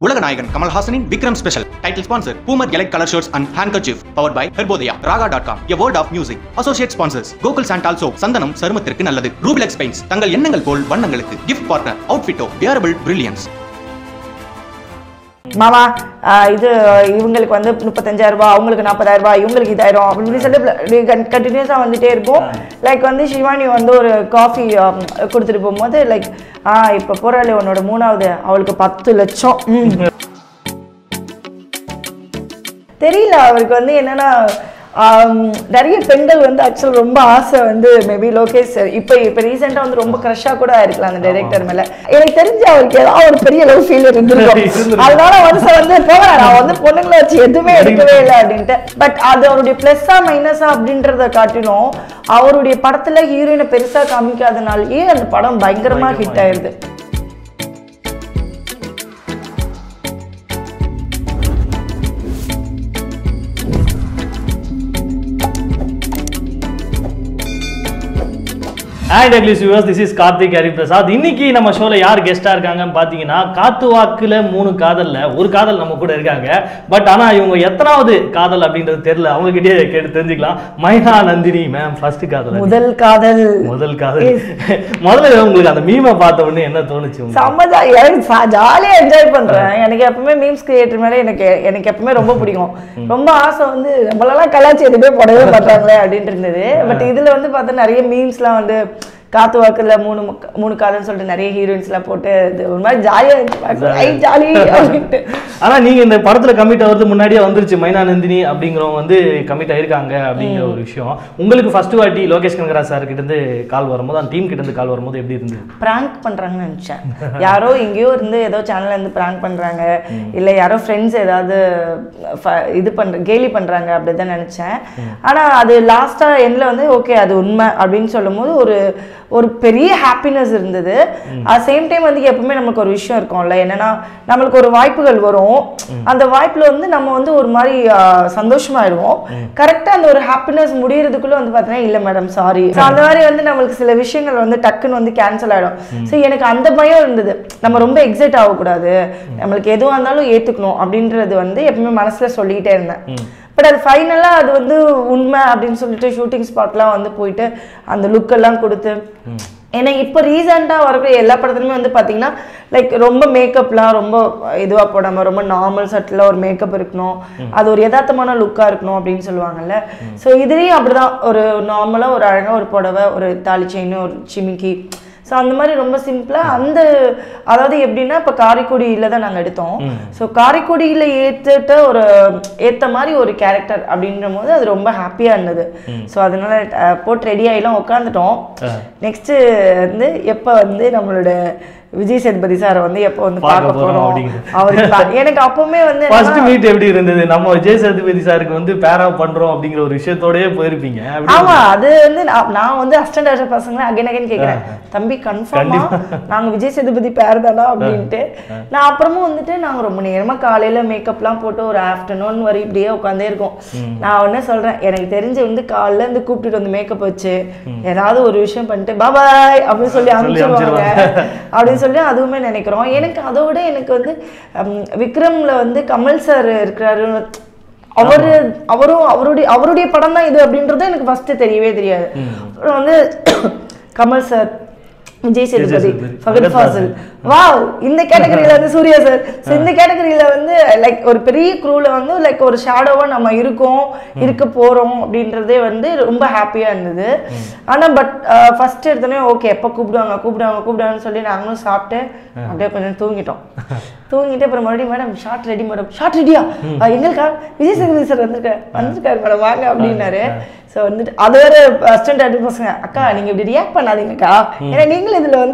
உலக நாயகன் கமல் ஹாசனின் Vikram special title sponsor Boomer elite colour shirts and handkerchief powered by Herbodaya raga.com a world of music associate sponsors Gokul sandal soap சந்தனம் சருமத்திற்கு நல்லது Rubilex paints தங்கள் எண்ணங்கள் போல் வண்ணங்களுக்கு gift partner outfitோ wearable brilliance மாமா இது இவங்களுக்கு வந்து 35000 ரூபாய் அவங்களுக்கு 40000 ரூபாய் இவங்களுக்கு 1000 அப்படி சொல்லிட்டு கண்டினியூஸா வந்துட்டே இருக்கும் லைக் வந்து சிவானி வந்து ஒரு காஃபி கொடுத்துட்டு போகும்போது லைக் இப்போ போறாளே உன்னோட மூணாவது அவளுக்கு 10 லட்சம் தெரியல அவருக்கு வந்து என்னன்னா நிறைய பெண்கள் வந்து ஆக்சுவல் ரொம்ப ஆசை வந்து மேபி லோகேஷ் இப்போ ரீசெண்டாக வந்து ரொம்ப க்ரஷ்ஷாக கூட இருக்கலாம் அந்த டைரக்டர் மேலே எனக்கு தெரிஞ்சு அவருக்கு ஏதாவது ஒரு பெரிய லவ் ஃபீல் இருந்திருக்கும் அதனால வந்து போகிறேன் நான் வந்து பொண்ணுங்களை வச்சு எதுவுமே எடுக்கவே இல்லை அப்படின்ட்டு பட் அது அவருடைய ப்ளஸ்ஸா மைனஸா அப்படின்றத காட்டிலும் அவருடைய படத்துல ஹீரோயினை பெருசா காமிக்காதனாலேயே அந்த படம் பயங்கரமா ஹிட் ஆயிருது IndiaGlitz viewers, this is Karthik Prasad. இன்னைக்கு நம்ம ஷோல யார் கெஸ்டா இருக்காங்கன்னு பாத்தீங்கன்னா காத்து வாக்குல 3 காதல்ல ஒரு காதல் நம்ம கூட இருக்காங்க பட் ஆனா இவங்க எத்தனாவது காதல் அப்படின்றது தெரியல அவங்க கிட்டே கேட்டு தெரிஞ்சுக்கலாம் மைனா நந்தினி மேம் ஃபர்ஸ்ட் காதல் முதல் காதல் முதல்ல உங்களுக்கு அந்த மீமை பார்த்த உடனே என்ன தோணுச்சு செம்ம ஜாலியா என்ஜாய் பண்றேன் எனக்கு எப்பவுமே மீம்ஸ் கிரியேட்டர் மேல எனக்கு எப்பவுமே ரொம்ப பிடிக்கும் ரொம்ப ஆசை வந்து நம்மளெல்லாம் கலாச்சி எதுவுமே போடவே மாட்டாங்களே அப்படின்ட்டு இருந்தது பட் இதுல வந்து பார்த்தா நிறைய மீம்ஸ்லாம் வந்து காத்து வாக்குல 3 காதல்னு சொல்லிட்டு நிறைய ஹீரோயின்ஸ்லாம் போட்டு ஒரு மாதிரி ஜாலியா ஜாலி அப்படின்ட்டு ஆனா நீங்க இந்த படத்துல கமிட் ஆகிறது முன்னாடியே வந்துருச்சு மைனா நந்தினி அப்படிங்கிறவங்க வந்து கமிட் ஆயிருக்காங்க அப்படிங்கிற ஒரு விஷயம் உங்களுக்கு ஃபர்ஸ்ட் வாட்டி லோகேஷ் கனகராஜ் சார் கிட்ட இருந்து கால் வரும்போது அந்த டீம் கிட்ட இருந்து கால் வரும்போது எப்படி இருந்தது பிராங்க் பண்றாங்கன்னு நினைச்சேன் யாரோ எங்கேயோ இருந்து ஏதோ சேனல்ல இருந்து பிராங்க் பண்றாங்க இல்ல யாரோ ஃப்ரெண்ட்ஸ் ஏதாவது இது கேலி பண்றாங்க அப்படிதான் நினைச்சேன் ஆனா அது லாஸ்டா எண்ட்ல வந்து ஓகே அது உண்மை அப்படின்னு சொல்லும் போது ஒரு பெரிய ஹாப்பினஸ் இருந்தது அட் சேம் டைம் வந்து எப்பவுமே நமக்கு ஒரு விஷயம் இருக்கும்ல என்னன்னா நம்மளுக்கு ஒரு வாய்ப்புகள் வரும் அந்த வாய்ப்புல வந்து நம்ம வந்து ஒரு மாதிரி சந்தோஷமாயிடுவோம் கரெக்டா அந்த ஒரு ஹாப்பினஸ் முடியறதுக்குள்ள வந்து பார்த்தீங்கன்னா இல்ல மேடம் சாரி அந்த மாதிரி வந்து நம்மளுக்கு சில விஷயங்கள் வந்து டக்குன்னு வந்து கேன்சல் ஆயிடும் ஸோ எனக்கு அந்த பயம் இருந்தது நம்ம ரொம்ப எக்ஸைட் ஆகக்கூடாது நம்மளுக்கு எதுவாக இருந்தாலும் ஏத்துக்கணும் அப்படின்றது வந்து எப்பவுமே மனசுல சொல்லிக்கிட்டே இருந்தேன் பட் அது ஃபைனலாக அது வந்து உண்மை அப்படின்னு சொல்லிட்டு ஷூட்டிங் ஸ்பாட்லாம் வந்து போயிட்டு அந்த லுக்கெல்லாம் கொடுத்து ஏன்னா இப்போ ரீசெண்டாக வரக்கூடிய எல்லா படத்துலையுமே வந்து பார்த்தீங்கன்னா லைக் ரொம்ப மேக்கப்லாம் ரொம்ப இதுவாக போடாமல் ரொம்ப நார்மல் சட்டில் ஒரு மேக்கப் இருக்கணும் அது ஒரு யதார்த்தமான லுக்காக இருக்கணும் அப்படின்னு சொல்லுவாங்கல்ல ஸோ இதுலேயும் அப்படிதான் ஒரு நார்மலாக ஒரு அழகாக ஒரு புடவை ஒரு தாலி செயின் ஒரு சிமிக்கி ஸோ அந்த மாதிரி ரொம்ப சிம்பிளாக அதாவது எப்படின்னா இப்போ காரைக்குடியில் தான் நாங்கள் எடுத்தோம் ஸோ காரைக்குடியில் ஏற்ற மாதிரி ஒரு கேரக்டர் அப்படின்ற போது அது ரொம்ப ஹாப்பியாக இருந்தது ஸோ அதனால போட்டு ரெடி ஆகிலாம் உட்காந்துட்டோம் நெக்ஸ்ட்டு வந்து எப்போ வந்து நம்மளோட விஜய் சேதுபதி சார் வந்து எப்போ வந்து பார்க்க போறோம் அவருக்கு எனக்கு அப்பவுமே வந்து ஃபர்ஸ்ட் மீட் எப்படி இருந்தது நம்ம விஜய் சேதுபதி சாருக்கு வந்து பேரா பண்றோம் அப்படிங்கிற ஒரு விஷயத்தோடயே போயிருப்பீங்க ஆமா அது வந்து நான் வந்து அசிஸ்டன்ட் டைரக்டர் பசங்க அகைன் கேக்குறேன் தம்பி கன்ஃபார்மா நாங்க விஜய் சேதுபதி பேர் தானா அப்படின்ட்டு நான் அப்புறமும் வந்துட்டு நாங்க ரொம்ப நேரமா காலையில மேக்கப்லாம் போட்டு ஒரு ஆஃப்டர்நூன் வரை இப்படியே உட்காந்தே இருக்கோம் நான் ஒன்னு சொல்றேன் எனக்கு தெரிஞ்சு வந்து காலைல இருந்து கூப்பிட்டுட்டு வந்து மேக்கப் வச்சு ஏதாவது ஒரு விஷயம் பண்ணிட்டு பாய் அப்படின்னு சொல்லி அனுப்பிச்சிருவாங்க அப்படின்னு சொல்லி அதுவுமே நினைக்கிறோம் எனக்கு அதோட எனக்கு வந்து விக்ரம்ல வந்து கமல் சார் இருக்கிறாரு அவருடைய படம் தான் இது அப்படின்றது எனக்கு ஃபர்ஸ்ட் தெரியவே தெரியாது வந்து கமல் சார் விஜய் சேதுபதி ஃபகத் ஃபாசில் வாவ் இந்த கேட்டகரியில வந்து சூர்யா சார் ஸோ இந்த கேட்டகரியில வந்து லைக் ஒரு பெரிய க்ரூல வந்து லைக் ஒரு ஷேடோவா நம்ம இருக்க போறோம் அப்படின்றதே வந்து ரொம்ப ஹாப்பியா இருந்தது ஆனா பட் ஃபர்ஸ்ட் எடுத்தோடனே ஓகே எப்போ கூப்பிடுவாங்கன்னு சொல்லி நாங்களும் சாப்பிட்டு அப்படியே கொஞ்சம் தூங்கிட்டு அப்புறம் மறுபடியும் மேடம் ஷார்ட் ரெடியா எங்களுக்கா விஜய் சேதுபதி சார் வந்திருக்காரு மேடம் வாங்க அப்படின்னாரு ஸோ வந்துட்டு அது வேற அசிஸ்டன்ட் டைரக்டர் பசங்க அக்கா நீங்க இப்படி ரியாக்ட் பண்ணாதீங்கக்கா ஏன்னா நீங்களும் இதுல வந்து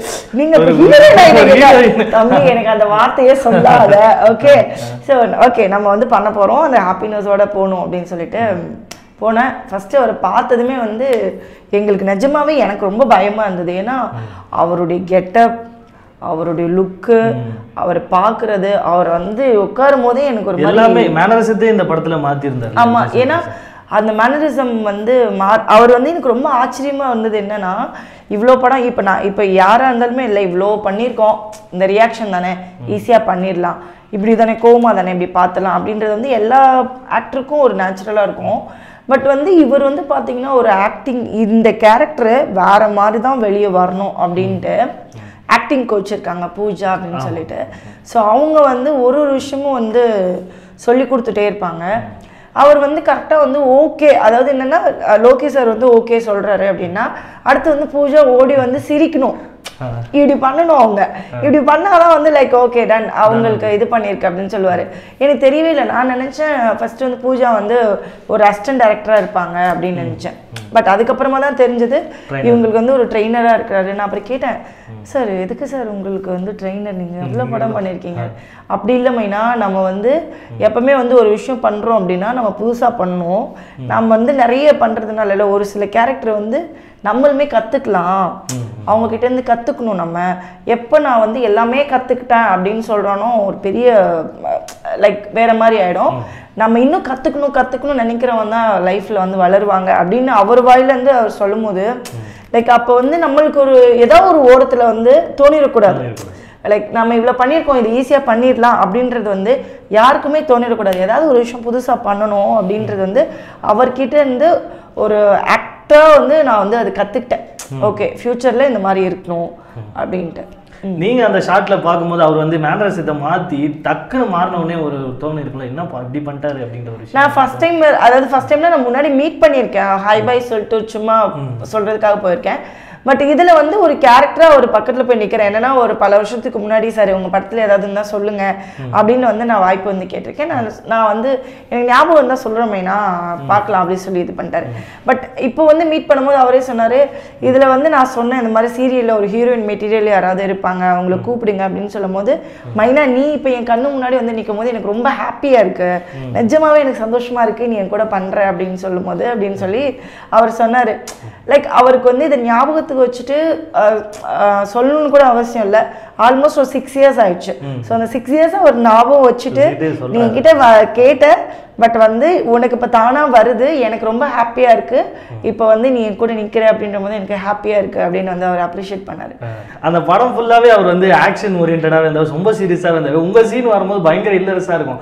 தம்பி எனக்கு அந்த வார்த்தையே சொல்லாத ஓகே ஸோ ஓகே நம்ம வந்து பண்ண போறோம் அந்த ஹாப்பினஸோட போகணும் அப்படின்னு சொல்லிட்டு போனேன் ஃபர்ஸ்ட் அவரை பார்த்ததுமே வந்து எங்களுக்கு நிஜமாவே எனக்கு ரொம்ப பயமா இருந்தது ஏன்னா அவருடைய கெட்டப் அவருடைய லுக்கு அவர் பாக்குறது அவர் வந்து உட்காரும் போதே எனக்கு ஒரு எல்லாமே மேனரிசத்தை இந்த படத்துல மாத்தி இருந்தாரு ஆமா ஏன்னா அந்த மேனரிசம் வந்து அவர் வந்து எனக்கு ரொம்ப ஆச்சரியமா வந்தது என்னன்னா இவ்வளோ படம் இப்போ யாராக இருந்தாலுமே இல்லை இவ்வளோ பண்ணியிருக்கோம், இந்த ரியாக்ஷன் தானே ஈஸியாக பண்ணிடலாம், இப்படி தானே கோவமா தானே இப்படி பார்த்துலாம் அப்படின்றது வந்து எல்லா ஆக்டருக்கும் ஒரு நேச்சுரலாக இருக்கும். பட் வந்து இவர் வந்து பார்த்தீங்கன்னா ஒரு ஆக்டிங் இந்த கேரக்டரு வேற மாதிரி தான் வெளியே வரணும் அப்படின்ட்டு ஆக்டிங் கோச் இருக்காங்க பூஜா அப்படின்னு சொல்லிட்டு. ஸோ அவங்க வந்து ஒரு விஷயமும் வந்து சொல்லி கொடுத்துட்டே இருப்பாங்க. அவர் வந்து கரெக்டாக வந்து ஓகே, அதாவது என்னென்னா லோகேஷ் சார் வந்து ஓகே சொல்கிறாரு அப்படின்னா அடுத்து வந்து பூஜா ஓடி வந்து சிரிக்கணும், இப்படி பண்ணணும், அவங்க இப்படி பண்ணாதான் வந்து லைக் ஓகே டன் அவங்களுக்கு இது பண்ணியிருக்கு அப்படின்னு சொல்லுவார். எனக்கு தெரியவே இல்லை, நான் நினச்சேன் ஃபர்ஸ்ட் வந்து பூஜா வந்து ஒரு அசிஸ்டன்ட் டைரக்டராக இருப்பாங்க அப்படின்னு நினச்சேன். பட் அதுக்கப்புறமா தான் தெரிஞ்சது இவங்களுக்கு வந்து ஒரு ட்ரெயினராக இருக்கிறாரு. நான் அப்புறம் கேட்டேன், சார் எதுக்கு சார் உங்களுக்கு வந்து ட்ரெயினர், நீங்கள் எவ்வளோ படம் பண்ணியிருக்கீங்க? அப்படி இல்லை மைனா, நம்ம வந்து எப்பவுமே வந்து ஒரு விஷயம் பண்ணுறோம் அப்படின்னா நம்ம புதுசாக பண்ணணும், நம்ம வந்து நிறைய பண்ணுறதுனால இல்லை ஒரு சில கேரக்டர் வந்து நம்மளுமே கற்றுக்கலாம், அவங்கக்கிட்டேருந்து கற்றுக்கணும். நம்ம எப்போ நான் வந்து எல்லாமே கற்றுக்கிட்டேன் அப்படின்னு சொல்கிறானோ ஒரு பெரிய லைக் வேறு மாதிரி ஆகிடும். நம்ம இன்னும் கற்றுக்கணும் நினைக்கிறவங்க தான் லைஃப்பில் வந்து வளருவாங்க அப்படின்னு அவர் வாயிலேருந்து அவர் சொல்லும் போது லைக் அப்போ வந்து நம்மளுக்கு ஒரு ஏதோ ஒரு ஓரத்தில் வந்து தோணிடக்கூடாது, லைக் நம்ம இவ்வளோ பண்ணியிருக்கோம் இது ஈஸியாக பண்ணிடலாம் அப்படின்றது வந்து யாருக்குமே தோணிடக்கூடாது. ஏதாவது ஒரு விஷயம் புதுசாக பண்ணணும் அப்படின்றது வந்து அவர்கிட்ட இருந்து ஒரு ஆக்டராக வந்து நான் வந்து அது கற்றுக்கிட்டேன். ஓகே ஃபியூச்சரில் இந்த மாதிரி இருக்கணும் அப்படின்ட்டு. நீங்கள் அந்த ஷார்ட்டில் பார்க்கும்போது அவர் வந்து மேனரிசத்தை மாற்றி டக்குன்னு மாறினவுடனே ஒரு தோணு இருக்குல்ல, என்ன இப்படி பண்ணிட்டாரு அப்படின்ற ஒரு விஷயம். நான் ஃபர்ஸ்ட் டைம்ல நான் முன்னாடி மீட் பண்ணியிருக்கேன், ஹாய் பாய் சொல்லிட்டு சும்மா சொல்கிறதுக்காக போயிருக்கேன். பட் இதில் வந்து ஒரு கேரக்டராக ஒரு பக்கத்தில் போய் நிற்கிறேன். என்னன்னா ஒரு பல வருஷத்துக்கு முன்னாடி சார் உங்கள் படத்தில் ஏதாவது இருந்தால் சொல்லுங்கள் அப்படின்னு வந்து நான் வாய்ப்பு வந்து கேட்டிருக்கேன். நான் வந்து எனக்கு ஞாபகம் இருந்தால் சொல்கிறோமேனா பார்க்கலாம் அப்படின்னு சொல்லி இது பண்ணிட்டாரு. பட் இப்போ வந்து மீட் பண்ணும்போது அவரே சொன்னார், இதில் வந்து நான் சொன்னேன் இந்த மாதிரி சீரியலில் ஒரு ஹீரோயின் மெட்டீரியல் யாராவது இருப்பாங்க அவங்கள கூப்பிடுங்க அப்படின்னு சொல்லும் போது, மைனா நீ இப்போ என் கண்ணு முன்னாடி வந்து நிற்கும் போது எனக்கு ரொம்ப ஹாப்பியாக இருக்குது, நிஜமாவே எனக்கு சந்தோஷமாக இருக்குது நீ என் கூட பண்ணுற அப்படின்னு சொல்லும் போது அப்படின்னு சொல்லி அவர் சொன்னார். லைக் அவருக்கு வந்து இதை ஞாபகத்துக்கு வச்சுட்டு சொல்லணும்னு கூட அவசியம் இல்லை, ஆல்மோஸ்ட் ஒரு 6 years ஆயிடுச்சு. ஸோ அந்த 6 years ஒரு ஞாபகம் வச்சுட்டு நீங்க கிட்ட கேட்ட பட் வந்து உனக்கு இப்போ தானாக வருது, எனக்கு ரொம்ப ஹாப்பியாக இருக்குது, இப்போ வந்து நீ என் கூட நிற்கிற அப்படின்ற போது எனக்கு ஹாப்பியாக இருக்குது அப்படின்னு வந்து அவர் அப்ரிஷியேட் பண்ணார். அந்த படம் ஃபுல்லாகவே அவர் வந்து ஆக்ஷன் ஓரியன்டாக இருந்தார், ரொம்ப சீரியஸாக இருந்தார். உங்கள் சீன் வரும்போது பயங்கர இல்லரஸாக இருக்கும்,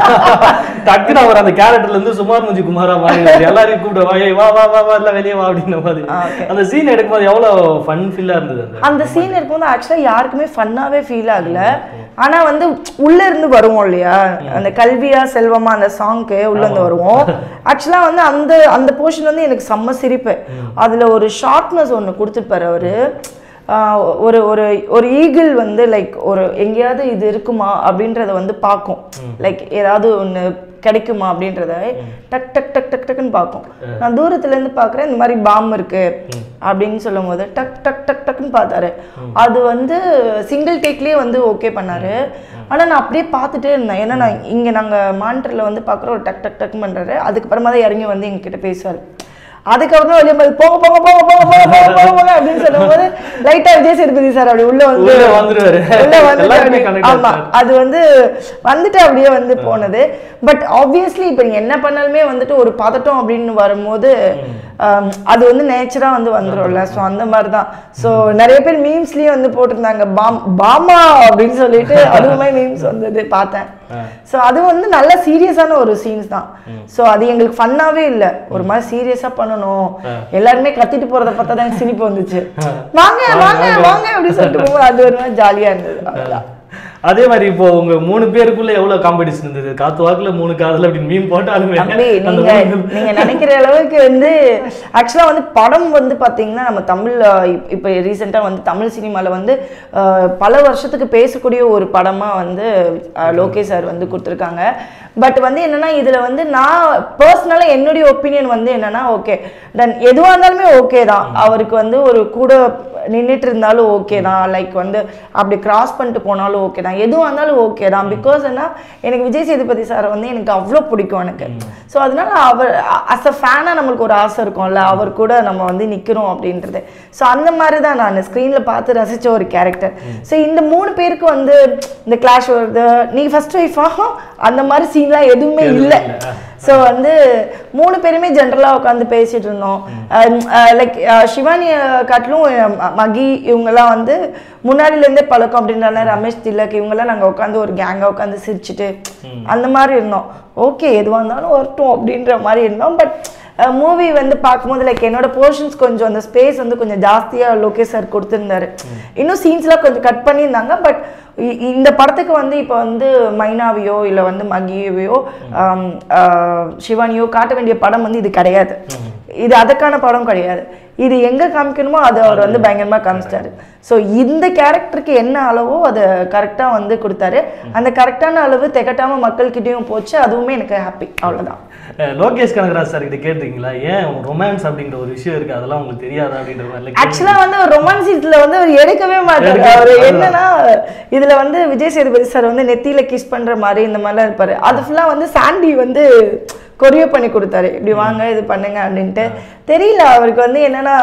டக்குன்னு அவர் அந்த கேரக்டர்லேருந்து சுமார் முஞ்சி குமாரா மாறி எல்லாரையும் கூப்பிட்டு வா வா வா வா இல்லை வெளியே வா அப்படின்ற மாதிரி அந்த சீன் எடுக்கும்போது எவ்வளோ ஃபன் ஃபீலாக இருந்தது. அந்த சீன் இருக்கும்போது ஆக்சுவலாக யாருக்குமே ஃபன்னாகவே ஃபீல் ஆகல, ஆனால் வந்து உள்ளே இருந்து வருவோம் இல்லையா, அந்த கல்வியா செல்வமா அந்த சாங்க்கு உள்ள இருந்து வருவோம். ஆக்சுவலாக வந்து அந்த போர்ஷன் வந்து எனக்கு செம்ம சிரிப்பு. அதில் ஒரு ஷார்ட்னஸ் ஒன்று கொடுத்துருப்பாரு அவரு. ஒரு ஒரு ஒரு ஈகிள் வந்து லைக் ஒரு எங்கேயாவது இது இருக்குமா அப்படின்றத வந்து பார்க்கும், லைக் ஏதாவது ஒன்று கிடைக்குமா அப்படின்றத டக் டக் டக் டக் டக்குன்னு பார்க்கும். நான் தூரத்துலேருந்து பார்க்குறேன் இந்த மாதிரி பாம் இருக்கு அப்படின்னு சொல்லும் போது டக் டக் டக் டக்குன்னு பார்த்தாரு. அது வந்து சிங்கிள் டேக்லேயே வந்து ஓகே பண்ணாரு. ஆனால் நான் அப்படியே பார்த்துட்டே இருந்தேன், ஏன்னா நான் இங்கே நாங்கள் மானிட்டரில் வந்து பார்க்குற ஒரு டக் டக் டக்குன்னு பண்ணுறாரு. அதுக்கப்புறமா தான் இறங்கி வந்து எங்ககிட்ட பேசுவார். அதுக்கப்புறம் வெளியே போக போக போக போக போக போக போக அப்படின்னு சொல்லும் போது லைட்டா விஜய் சேதுபதி சார் அப்படி உள்ள வந்துருவாரு. ஆமா அது வந்து வந்துட்டு அப்படியே வந்து போனது. பட் ஆப்வியஸ்லி இப்ப நீங்க என்ன பண்ணாலுமே வந்துட்டு ஒரு பதட்டம் அப்படின்னு வரும்போது அது வந்து நேச்சரா வந்து வந்துரும்ல. ஸோ அந்த மாதிரிதான். ஸோ நிறைய பேர் மீம்ஸ்லயே வந்து போட்டிருந்தாங்க பாமா அப்படின்னு சொல்லிட்டு, அதுவுமே மீம்ஸ் வந்தது பார்த்தேன். ஸோ அது வந்து நல்ல சீரியஸான ஒரு சீன்ஸ் தான். ஸோ அது எங்களுக்கு ஃபன்னாவே இல்லை, ஒரு மாதிரி சீரியஸா பண்ணணும். எல்லாருமே கத்திட்டு போறத பார்த்தா தான் சிரிப்பு வந்துச்சு, வாங்க வாங்க வாங்க அப்படின்னு சொல்லிட்டு போகும்போது அது ஒரு மாதிரி ஜாலியா இருந்தது. அவ்வளவுதான். அதே மாதிரி இப்போ உங்க 3 பேருக்குள்ள எவ்வளவு காம்படிஷன் இருந்தது, காத்து வாக்குல 3 காதல் அப்படின்னு மீம் போட்டாலுமே நீங்க நினைக்கிற அளவுக்கு வந்து ஆக்சுவலா வந்து படம் வந்து பாத்தீங்கன்னா நம்ம தமிழ்ல இப்ப ரீசெண்டா வந்து தமிழ் சினிமால வந்து பல வருஷத்துக்கு பேசக்கூடிய ஒரு படமா வந்து லோகேஷ் சார் வந்து கொடுத்துருக்காங்க. பட் வந்து என்னன்னா இதுல வந்து நான் பர்சனலா என்னுடைய ஒப்பீனியன் வந்து என்னன்னா ஓகே தென் எதுவா இருந்தாலுமே ஓகே தான், அவருக்கு வந்து ஒரு கூட நின்றுட்டு இருந்தாலும் ஓகே தான், லைக் வந்து அப்படி கிராஸ் பண்ணிட்டு போனாலும் ஓகே தான், எதுவாக இருந்தாலும் ஓகே தான். பிகாஸ் என்ன எனக்கு விஜய் சேதுபதி சார் வந்து எனக்கு அவ்வளோ பிடிக்கும் எனக்கு. ஸோ அதனால அவர் அஸ் அ ஃபேனாக நம்மளுக்கு ஒரு ஆசை இருக்கும்ல, அவர் கூட நம்ம வந்து நிற்கிறோம் அப்படின்றது. ஸோ அந்த மாதிரி தான் நான் ஸ்க்ரீனில் பார்த்து ரசித்த ஒரு கேரக்டர். ஸோ இந்த 3 பேருக்கு வந்து இந்த கிளாஷ் வருது, நீ ஃபர்ஸ்ட் ஒய்ஃபா அந்த மாதிரி சீன்லாம் எதுவுமே இல்லை. ஸோ வந்து 3 பேருமே ஜென்ரலாக உட்காந்து பேசிட்டு இருந்தோம். லைக் சிவானி காட்டிலும் மகி இவங்கெல்லாம் வந்து முன்னாடியிலேருந்தே பழக்கம் அப்படின்றனால ரமேஷ் திலக் இவங்கெல்லாம் நாங்கள் உட்காந்து ஒரு கேங்காக உட்காந்து சிரிச்சுட்டு அந்த மாதிரி இருந்தோம். ஓகே எதுவாக இருந்தாலும் வரட்டும் அப்படின்ற மாதிரி இருந்தோம். பட் மூவி வந்து பார்க்கும்போது லைக் என்னோட போர்ஷன்ஸ் கொஞ்சம் அந்த ஸ்பேஸ் வந்து கொஞ்சம் ஜாஸ்தியாக லோகேஷ் சார் கொடுத்துருந்தாரு. இன்னும் சீன்ஸ்லாம் கொஞ்சம் கட் பண்ணியிருந்தாங்க. பட் இந்த படத்துக்கு வந்து இப்போ வந்து மைனாவையோ இல்லை வந்து மகியவையோ சிவானியோ காட்ட வேண்டிய படம் வந்து இது கிடையாது. இது அதுக்கான படம் கிடையாது. இது எங்கே காமிக்கணுமோ அதை அவர் வந்து பயங்கரமாக காமிச்சிட்டாரு. ஸோ இந்த கேரக்டருக்கு என்ன அளவோ அதை கரெக்டாக வந்து கொடுத்தாரு. அந்த கரெக்டான அளவு திகட்டாமல் மக்கள்கிட்டையும் போச்சு. அதுவுமே எனக்கு ஹாப்பி. அவ்வளோதான். லோகேஷ் கனகராஜ் சார் கிட்ட கேட்டீங்களா ஏன் ரொமான்ஸ் அப்படிங்கிற ஒரு விஷயம் இருக்கு அதெல்லாம் உங்களுக்கு தெரியாதா அப்படின்ற மாதிரி? ஆக்சுவலா வந்து ரொமான்ஸ் இதுல வந்து அவர் எடுக்கவே மாட்டாரு. அவர் என்னன்னா இதுல வந்து விஜய் சேதுபதி சார் வந்து நெத்தியில கிஸ் பண்ற மாதிரி இந்த மாதிரிலாம் இருப்பாரு. அது ஃபுல்லா வந்து சாண்டி வந்து கொரியோ பண்ணி கொடுத்தாரு. இப்படி வாங்க இது பண்ணுங்க அப்படின்ட்டு. தெரியல அவருக்கு வந்து என்னன்னா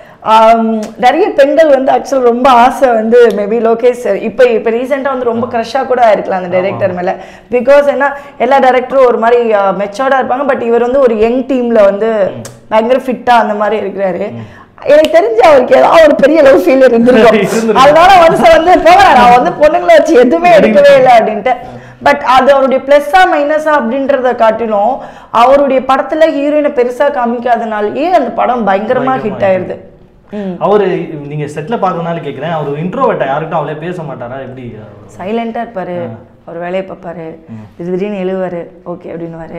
நிறைய பெண்கள் வந்து ஆக்சுவல் ரொம்ப ஆசை வந்து மேபி லோகேஷ் சார் இப்போ ரீசெண்டாக வந்து ரொம்ப க்ரஷ்ஷாக கூட இருக்கலாம் அந்த டைரக்டர் மேலே. பிகாஸ் ஏன்னா எல்லா டைரக்டரும் ஒரு மாதிரி மெச்சோர்டாக இருப்பாங்க. பட் இவர் வந்து ஒரு யங் டீமில் வந்து பயங்கர ஃபிட்டாக அந்த மாதிரி இருக்கிறாரு. எனக்கு தெரிஞ்சு அவருக்கு ஏதாவது ஒரு பெரிய லவ் ஃபீல் இருந்திருக்கும். அதனால வந்து போகிறாரு நான் வந்து பொண்ணுங்களை வச்சு எதுவுமே எடுக்கவே இல்லை அப்படின்ட்டு. பட் அது அவருடைய பிளஸ்ஸா மைனஸா அப்படின்றத காட்டிலும் அவருடைய படத்துல ஹீரோயினை பெருசா காமிக்காதனாலேயே அந்த படம் பயங்கரமா ஹிட் ஆயிருது. அவரு நீங்க செட்ல பாக்கறனால கேக்குறேன், அவர் இன்ட்ரோவர்ட்டா யார்கிட்ட அவளே பேச மாட்டாரா? எப்படி சைலண்டா இருப்பாரு. அவர் வேலையை பார்ப்பாரு. திடீர்னு எழுவாரு. ஓகே அப்படின்னுவாரு.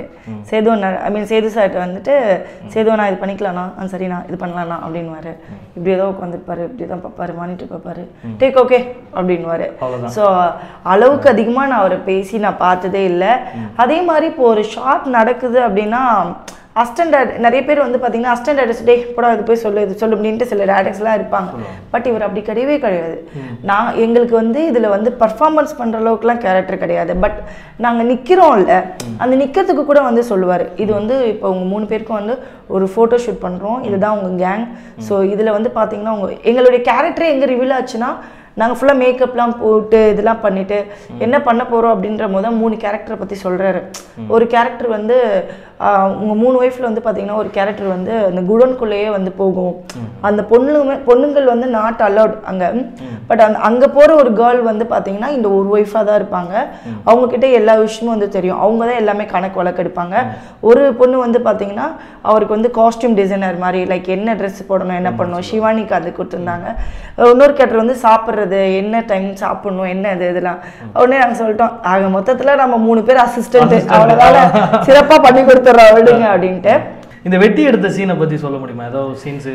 சேது சார்ட்ட வந்துட்டு சேது நான் இது பண்ணிக்கலாம்ண்ணா சரிண்ணா இது பண்ணலாம்ண்ணா அப்படின்வாரு. இப்படி ஏதோ உட்காந்துருப்பாரு. இப்படி தான் பார்ப்பாரு. மானிட்டர் பார்ப்பாரு. Take okay அப்படின்வாரு. ஸோ அளவுக்கு அதிகமாக நான் அவரை பேசி நான் பார்த்ததே இல்லை. அதே மாதிரி இப்போ ஒரு ஷார்ட் நடக்குது அப்படின்னா அஸ்டன்ட் நிறைய பேர் வந்து பார்த்தீங்கன்னா அஸ்டன்ட் டைரக்டர்ஸ் டே போட இது போய் சொல்லு இது சொல்லு அப்படின்ட்டு சில டேரக்டர்ஸ்லாம் இருப்பாங்க. பட் இவர் அப்படி கிடையவே கிடையாது. எங்களுக்கு வந்து இதில் வந்து பர்ஃபார்மன்ஸ் பண்ணுற அளவுக்குலாம் கேரக்டர் கிடையாது. பட் நாங்கள் நிற்கிறோம்ல அந்த நிற்கிறதுக்கு கூட வந்து சொல்லுவார். இது வந்து இப்போ உங்கள் 3 பேருக்கும் வந்து ஒரு ஃபோட்டோ ஷூட் பண்ணுறோம். இதுதான் உங்கள் கேங். ஸோ இதில் வந்து பார்த்தீங்கன்னா எங்களுடைய கேரக்டரே எங்கே ரிவீல் ஆச்சுன்னா நாங்கள் ஃபுல்லாக மேக்கப்லாம் போட்டு இதெல்லாம் பண்ணிவிட்டு என்ன பண்ண போகிறோம் அப்படின்ற போது 3 கேரக்டரை பற்றி சொல்கிறாரு. ஒரு கேரக்டர் வந்து உங்கள் 3 ஒய்ஃபில் வந்து பார்த்தீங்கன்னா ஒரு கேரக்டர் வந்து அந்த குடோன்குள்ளேயே வந்து போகும். அந்த பொண்ணுங்கள் வந்து நாட் அலவுட் அங்கே. பட் அங்கே போகிற ஒரு கேர்ள் வந்து பார்த்தீங்கன்னா இந்த ஒரு ஒய்ஃபாக தான் இருப்பாங்க. அவங்கக்கிட்ட எல்லா விஷயமும் வந்து தெரியும். அவங்க தான் எல்லாமே கணக்கு வழக்கு எடுப்பாங்க. ஒரு பொண்ணு வந்து பார்த்தீங்கன்னா அவருக்கு வந்து காஸ்டியூம் டிசைனர் மாதிரி லைக் என்ன ட்ரெஸ் போடணும் என்ன பண்ணணும் சிவானிக்கு அது கொடுத்துருந்தாங்க. இன்னொரு கேரக்டர் வந்து சாப்பிட்றது என்ன டைம் சாப்பிடணும் என்ன இதெல்லாம் உடனே நாங்கள் சொல்லிட்டோம். ஆக மொத்தத்தில் நம்ம 3 பேர் அசிஸ்டன்ட் அவ்வளோதால சிறப்பாக பண்ணி கொடுத்துட்றோம் விடுங்க அப்படின்ட்டு. இந்த வெட்டி எடுத்த சீனை பத்தி சொல்ல முடியுமா? ஏதாவது சீன்ஸ்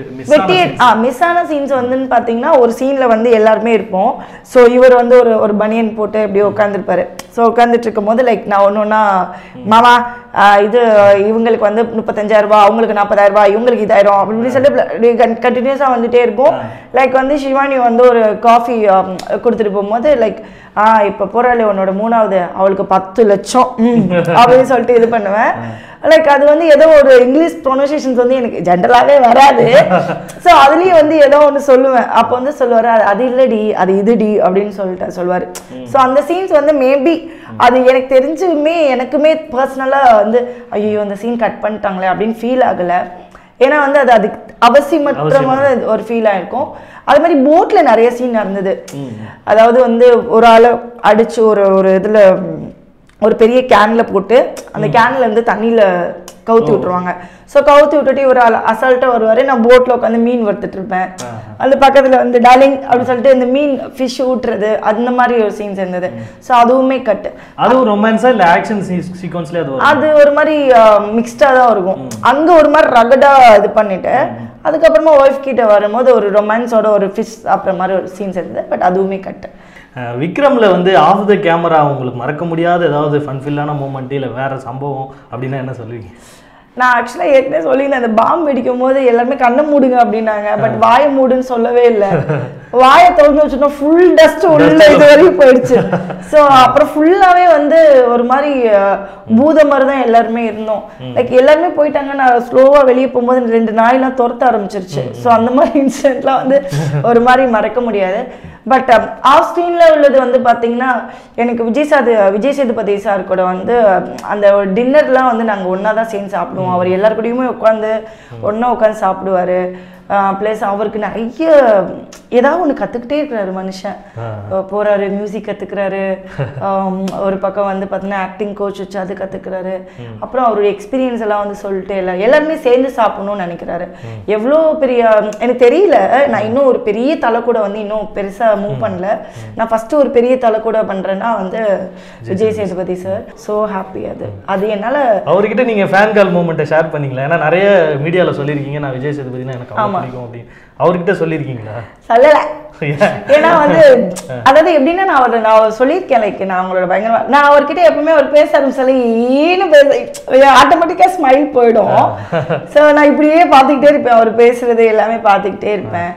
மிஸ் ஆன சீன்ஸ் வந்துன்னு பார்த்தீங்கன்னா ஒரு சீன்ல வந்து எல்லாருமே இருப்போம். ஸோ இவர் வந்து ஒரு பனியன் போட்டு இப்படி உட்காந்துருப்பாரு. ஸோ உட்காந்துட்டு இருக்கும் போது லைக் நான் ஒன்னொன்னா மாமா இது இவங்களுக்கு வந்து 35,000 ரூபாய் அவங்களுக்கு 40,000 ரூபாய் இவங்களுக்கு 1000 அப்படின்னு சொல்லிட்டு கண்டினியூஸாக வந்துட்டே இருக்கும். லைக் வந்து சிவானி வந்து ஒரு காஃபி கொடுத்துட்டு போகும்போது லைக் இப்போ போறாளே உன்னோட 3வது அவளுக்கு 10 லட்சம் அப்படின்னு சொல்லிட்டு இது பண்ணுவேன். லைக் அது வந்து ஏதோ ஒரு இங்கிலீஷ் ப்ரொனன்சியேஷன்ஸ் வந்து எனக்கு ஜென்ரலாகவே வராது. ஸோ அதுலேயும் வந்து ஏதோ ஒன்று சொல்லுவேன். அப்போ வந்து சொல்லுவார் அது இல்லடி அது இதுடி அப்படின்னு சொல்லிட்டு சொல்லுவார். ஸோ அந்த சீன்ஸ் வந்து மேபி அது எனக்கு தெரிஞ்சுமே எனக்குமே பர்சனலாக வந்து ஐயோ அந்த சீன் கட் பண்ணிட்டாங்களே அப்படின்னு ஃபீல் ஆகலை. ஏன்னா வந்து அது அவசியமற்றமான ஒரு ஃபீல் ஆயிருக்கும். அது மாதிரி போட்ல நிறைய சீன் நடந்தது. அதாவது வந்து ஒரு ஆளை அடிச்சு ஒரு இதுல ஒரு பெரிய கேன்ல போட்டு அந்த கேன்ல இருந்து தண்ணியில கவுத்தி விட்டுருவாங்க. ஸோ கவுத்தி விட்டுட்டு ஒரு அசால்ட்டா வருவாரு. நான் போட்ல உட்காந்து மீன் வறுத்துட்டு இருப்பேன். அது பக்கத்துல வந்து டார்லிங் அப்படின்னு சொல்லிட்டு இந்த மீன் ஃபிஷ் ஊட்டுறது அந்த மாதிரி ஒரு சீன்ஸ் இருந்தது. ஸோ அதுவுமே கட். அதுவும் ரொமான்ஸா இல்ல ஆக்ஷன் சீக்வன்ஸ்ல அது ஒரு மாதிரி மிக்ஸ்டா தான் இருக்கும். அங்க ஒரு மாதிரி ரகடா இது பண்ணிட்டு அதுக்கப்புறமா ஒய்ஃப் கிட்ட வரும்போது ஒரு ரொமான்ஸோட ஒரு ஃபிஷ் சாப்பிட்ற மாதிரி ஒரு சீன்ஸ் இருந்தது. பட் அதுவுமே கட். விக்ரம்ல வந்து ஆஃப் த கேமரா உங்களுக்கு மறக்க முடியாத ஏதாவது ஃபன்ஃபில்லான மூமெண்ட் இல்லை வேற சம்பவம் அப்படின்னா என்ன சொல்லுவீங்க? நான் ஆக்சுவலாக ஏற்கனவே சொல்லியிருந்தேன், அந்த பாம்பு வெடிக்கும் போது எல்லாருமே கண்ணை மூடுங்க அப்படின்னாங்க. பட் வாயை மூடுன்னு சொல்லவே இல்லை. வாயை திறந்து வச்சுட்டோம், ஃபுல் டஸ்ட் உள்ள இது வரைக்கும் போயிடுச்சு. ஸோ அப்புறம் ஃபுல்லாகவே வந்து ஒரு மாதிரி பூத மாதிரி தான் எல்லாருமே இருந்தோம். லைக் எல்லாருமே போயிட்டாங்க. நான் ஸ்லோவாக வெளியே போகும்போது 2 நாயெல்லாம் துரத்த ஆரம்பிச்சிருச்சு. ஸோ அந்த மாதிரி இன்சிடென்ட்லாம் வந்து ஒரு மாதிரி மறக்க முடியாது. பட் ஆஃப் ஸ்க்ரீனில் உள்ளது வந்து பார்த்தீங்கன்னா எனக்கு விஜய் சேதுபதி சார் கூட வந்து அந்த டின்னர்லாம் வந்து நாங்கள் ஒன்றா தான் சேர்ந்து சாப்பிடுவோம். அவர் எல்லாரு கூடயுமே ஒன்றா உட்காந்து சாப்பிடுவார். ப்ளஸ் அவருக்கு நிறைய ஏதாவது ஒன்று கற்றுக்கிட்டே இருக்கிறாரு மனுஷன். போகிறாரு, மியூசிக் கற்றுக்கிறாரு, ஒரு பக்கம் வந்து பார்த்தீங்கன்னா ஆக்டிங் கோச் வச்சு அது கற்றுக்கிறாரு. அப்புறம் அவருடைய எக்ஸ்பீரியன்ஸ் எல்லாம் வந்து சொல்லிட்டு எல்லாருமே சேர்ந்து சாப்பிடணும்னு நினைக்கிறாரு. எவ்வளோ பெரிய எனக்கு தெரியல. நான் இன்னும் ஒரு பெரிய தலை கூட வந்து இன்னும் பெருசாக மூவ் பண்ணல. நான் ஃபஸ்ட்டு ஒரு பெரிய தலை கூட பண்ணுறேன்னா வந்து Vijay Sethupathi sir. So happy. அது என்னால் அவர்கிட்ட நீங்கள் ஃபேன் கால் மூமெண்ட்டை ஷேர் பண்ணிங்களா? ஏன்னா நிறைய மீடியாவில் சொல்லியிருக்கீங்க நான் விஜய் சேதுபதினா எனக்கு பிடிக்கும் அப்படின்னு. அவர்கிட்ட சொல்லியிருக்கீங்களா? சொல்லலை. ஏன்னா வந்து அதாவது எப்படின்னா நான் சொல்லியிருக்கேன், லைக் நான் அவங்களோட பயங்கரமா நான் அவர்கிட்ட எப்பவுமே அவர் பேச ஆரம்பிச்சாலே ஆட்டோமேட்டிக்கா ஸ்மைல் போயிடும். ஸோ நான் இப்படியே பார்த்துக்கிட்டே இருப்பேன், அவர் பேசுறது எல்லாமே பார்த்துக்கிட்டே இருப்பேன்.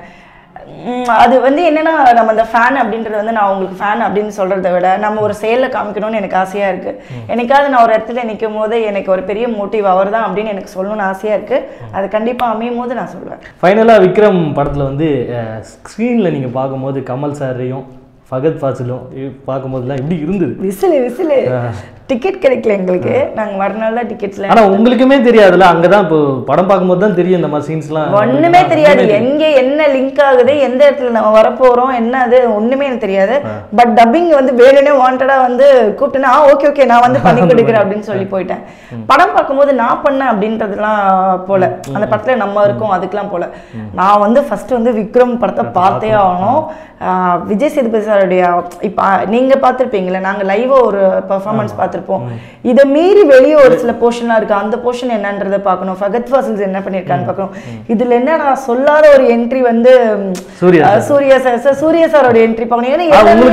அது வந்து என்னன்னா நம்ம அந்த ஃபேன் அப்படின்றது வந்து நான் உங்களுக்கு ஃபேன் அப்படின்னு சொல்றதை விட நம்ம ஒரு செயலில் காமிக்கணும்னு எனக்கு ஆசையா இருக்கு. என்னைக்காவது நான் ஒரு இடத்துல நிற்கும் போது எனக்கு ஒரு பெரிய மோட்டிவ் அவர் தான் அப்படின்னு எனக்கு சொல்லணும்னு ஆசையா இருக்கு. அது கண்டிப்பா அமையும் போது நான் சொல்லுவேன். ஃபைனலா விக்ரம் படத்துல வந்து ஸ்க்ரீன்ல நீங்க பார்க்கும்போது கமல் சாரையும் ஃபகத் ஃபாசிலும் பார்க்கும்போதுலாம் எப்படி இருந்தது? விசிலு டிக்கெட் கிடைக்கல எங்களுக்கு. நாங்கள் மறுநாள் தான் டிக்கெட்ஸ்ல. ஆனால் உங்களுக்குமே தெரியாதுல்ல, அங்கே தான் இப்போ படம் பார்க்கும்போது தான் தெரியும் இந்த மாதிரி சீன்ஸ்லாம். ஒன்றுமே தெரியாது, எங்கே என்ன லிங்க் ஆகுது, எந்த இடத்துல நம்ம வரப்போகிறோம், என்ன அது ஒன்றுமே எனக்கு தெரியாது. பட் டப்பிங் வந்து வேணும்னே வாண்டடாக வந்து கூப்பிட்டுனா ஓகே நான் வந்து பண்ணி கொடுக்குறேன் அப்படின்னு சொல்லி போயிட்டேன். படம் பார்க்கும்போது நான் பண்ணேன் அப்படின்றதுலாம் போல, அந்த படத்தில் நம்ம இருக்கோம் அதுக்கெலாம் போல. நான் வந்து ஃபர்ஸ்ட் வந்து விக்ரம் படத்தை பார்த்தே ஆகணும். விஜய் சேதுபதி சாருடைய இப்போ நீங்கள் பார்த்துருப்பீங்களே, நாங்கள் லைவாக ஒரு பர்ஃபார்மன்ஸ் பார்த்துருப்போம். இதை மீறி வெளியே ஒரு சில போர்ஷன்லாம் இருக்கு, அந்த போர்ஷன் என்னன்றதை பார்க்கணும். ஃபகத் ஃபாசில்ஸ் என்ன பண்ணியிருக்கான்னு பார்க்கணும். இதில் என்ன நான் சொல்லாத ஒரு என்ட்ரி வந்து சூர்யா சாரோட என்ட்ரி பார்க்கணும்.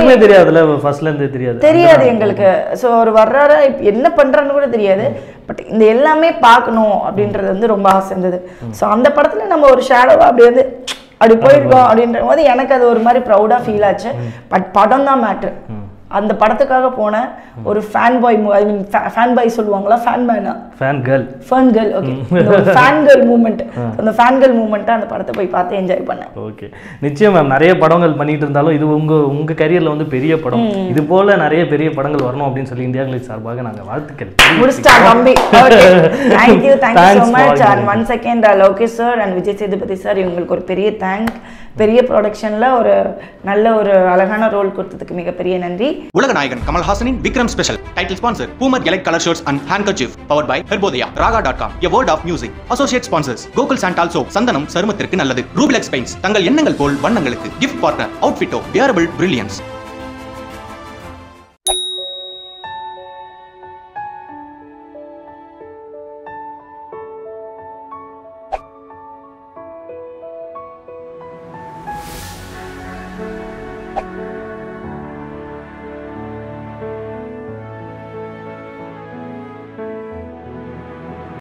தெரியாது எங்களுக்கு. ஸோ ஒரு வர்றாரா என்ன பண்ணுறான்னு கூட தெரியாது. பட் இந்த எல்லாமே பார்க்கணும் அப்படின்றது வந்து ரொம்ப ஆசை இருந்தது. ஸோ அந்த படத்தில் நம்ம ஒரு ஷேடோவாக அப்படி வந்து அப்படி போயிருக்கோம் அப்படின்ற போது எனக்கு அது ஒரு மாதிரி ப்ரௌடாக ஃபீல் ஆச்சு. பட் படம் தான் மேட்ரு. அந்த படத்துக்காக போன ஒரு ஃபேன் பாய், ஐ மீன் ஃபேன் பாய் சொல்லுவாங்களா, ஃபேன் மேனா, fan girl okay, fan girl moment. அந்த ஃபேன் கேர்ள் மூமெண்ட்டை அந்த படத்தை போய் பார்த்து என்ஜாய் பண்ணேன். ஓகே, நிச்சயம் மேம். நிறைய படங்கள் பண்ணிட்டு இருந்தாலும் இது உங்க கரியர்ல வந்து பெரிய படம். இது போல நிறைய பெரிய படங்கள் வரணும் அப்படின்னு சொல்லி இந்தியா கிளிட்ஸ் சார்பாக நாங்கள் வாழ்த்துக்கள். முடிச்சிட்டா தம்பி. Thank you so much. And once again Lokesh sir and Vijay Sethupathi sir இவங்களுக்கு ஒரு பெரிய தேங்க். பெரிய ப்ரொடக்ஷன்ல ஒரு நல்ல ஒரு அழகான ரோல் கொடுத்ததுக்கு மிகப்பெரிய நன்றி. உலக நாயகன் கமல் ஹாசனின் Vikram special title sponsor Boomer elite colour shirts and handkerchief powered by Herbodaya, raga.com, a world of music. Associate sponsors Gokul Santal Soap, சந்தனம் சருமத்திற்கு நல்லது. ரூபிலெக்ஸ் பெயிண்ட்ஸ், தங்கள் எண்ணங்கள் போல் வண்ணங்களுக்கு. கிஃப்ட் பார்ட்னர் அவுட்ஃபிட்டோ, wearable brilliance.